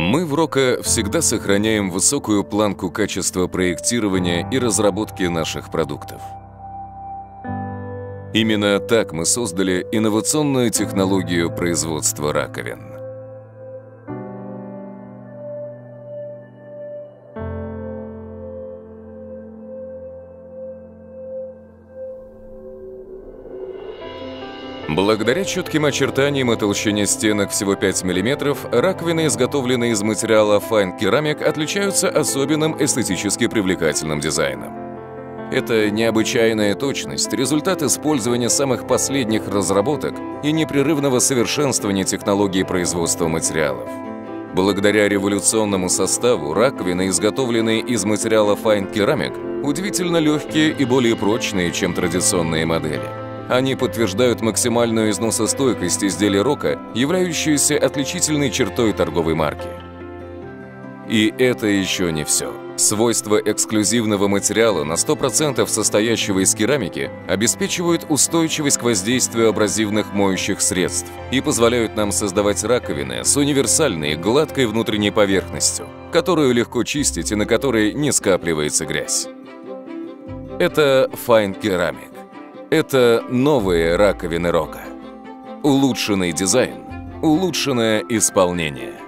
Мы в Рока всегда сохраняем высокую планку качества проектирования и разработки наших продуктов. Именно так мы создали инновационную технологию производства раковин. Благодаря четким очертаниям и толщине стенок всего 5 мм, раковины, изготовленные из материала Fine Ceramic, отличаются особенным эстетически привлекательным дизайном. Это необычайная точность – результат использования самых последних разработок и непрерывного совершенствования технологий производства материалов. Благодаря революционному составу раковины, изготовленные из материала Fine Ceramic, удивительно легкие и более прочные, чем традиционные модели. Они подтверждают максимальную износостойкость изделий Рока, являющуюся отличительной чертой торговой марки. И это еще не все. Свойства эксклюзивного материала, на 100% состоящего из керамики, обеспечивают устойчивость к воздействию абразивных моющих средств и позволяют нам создавать раковины с универсальной гладкой внутренней поверхностью, которую легко чистить и на которой не скапливается грязь. Это Fine Ceramic. Это новые раковины Рока. Улучшенный дизайн, улучшенное исполнение.